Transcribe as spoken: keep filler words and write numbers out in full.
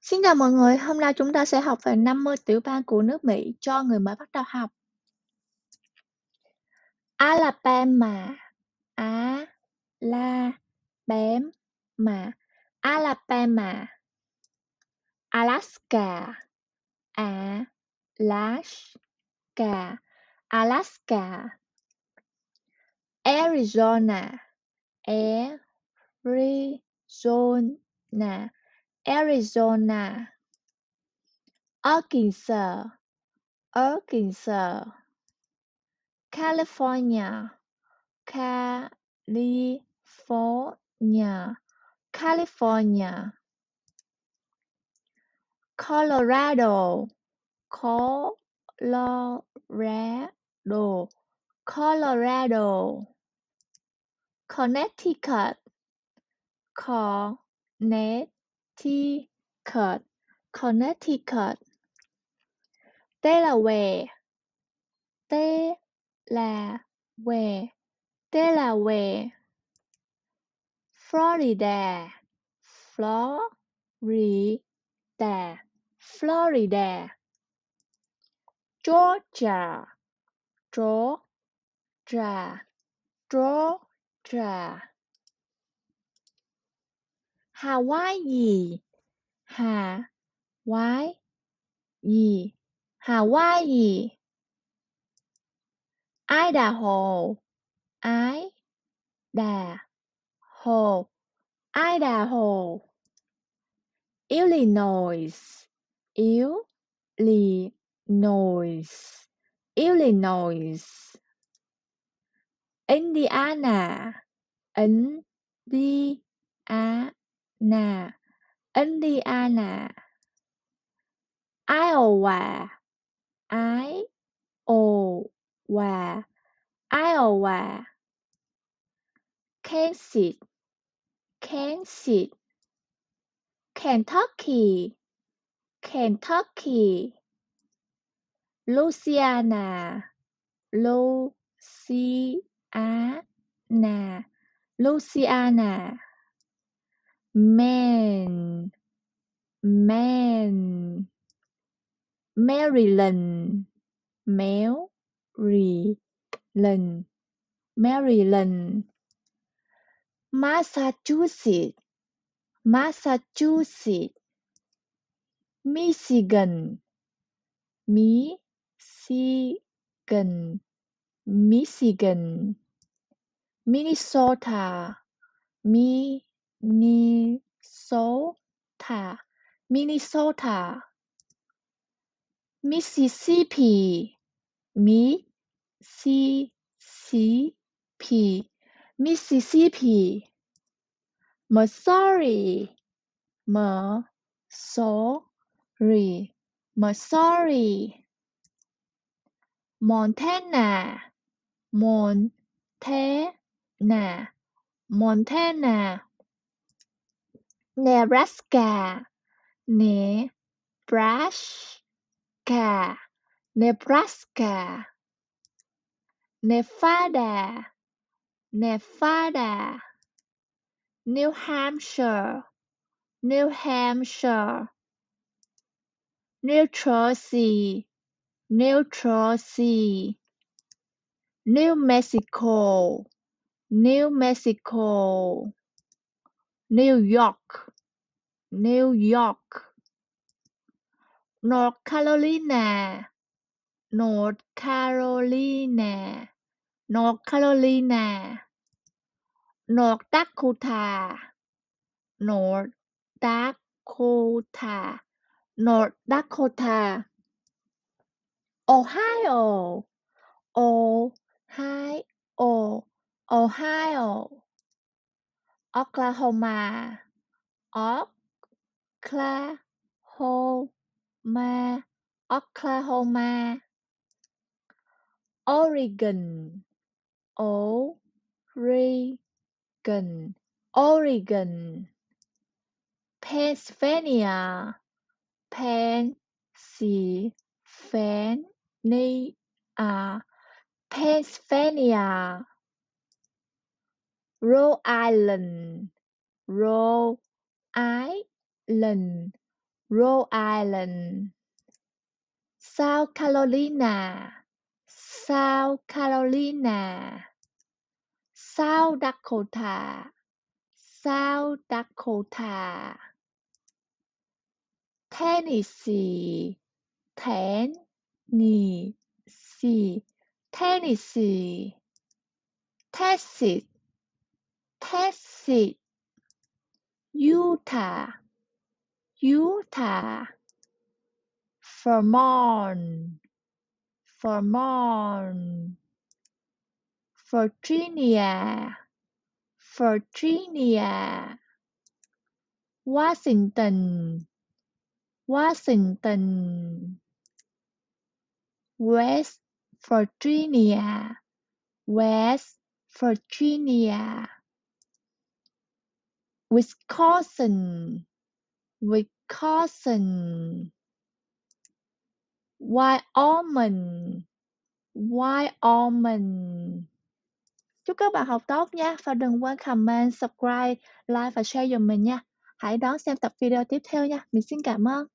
Xin chào mọi người, hôm nay chúng ta sẽ học về năm mươi tiểu bang của nước Mỹ cho người mới bắt đầu học. Alabama, Á, La, Bém, mà, Alabama, Alaska, Á, Alaska, Alaska, Arizona, Arizona, Arizona, Arkansas, Arkansas, California, California, California, Colorado, Colorado, Colorado, Connecticut, Connecticut, Connecticut, Delaware, Delaware, Delaware, Florida, Florida, Florida, Georgia, Georgia, Georgia, Hawaii, Hawaii, Hawaii, Idaho, Idaho, Idaho, Illinois, Illinois, Illinois, Indiana, Indiana, Indiana, Iowa, Iowa, Iowa, Kansas, Kansas, Kentucky, Kentucky, Louisiana, Louisiana, Louisiana, Maine, Maine, Maryland, Maryland, Maryland, Massachusetts, Massachusetts, Michigan, Michigan, Michigan, Minnesota, Minnesota, Minnesota, Mississippi, Mississippi, Mississippi, Missouri, Missouri, Missouri, Montana, Montana, Montana, Nebraska, Nebraska, Nebraska, Nevada, Nevada, New Hampshire, New Hampshire, New Jersey, New Jersey, New Mexico, New Mexico, New York, New York, North Carolina, North Carolina, North Carolina, North Dakota, North Dakota, North Dakota, Ohio, Ohio, Ohio, Oklahoma, Oklahoma, Oklahoma, Oregon, Oregon, Oregon, Pennsylvania, Pennsylvania, Pennsylvania, Rhode Island, Rhode Island, Rhode Island, South Carolina, South Carolina, South Dakota, South Dakota, Tennessee, Tennessee, Tennessee, Texas, Texas, Utah, Utah, Vermont, Vermont, Virginia, Virginia, Washington, Washington, West Virginia, West Virginia, Wisconsin, Wisconsin, Wyoming, Wyoming. Chúc các bạn học tốt nha, và đừng quên comment, subscribe, like và share giùm mình nha. Hãy đón xem tập video tiếp theo nha. Mình xin cảm ơn.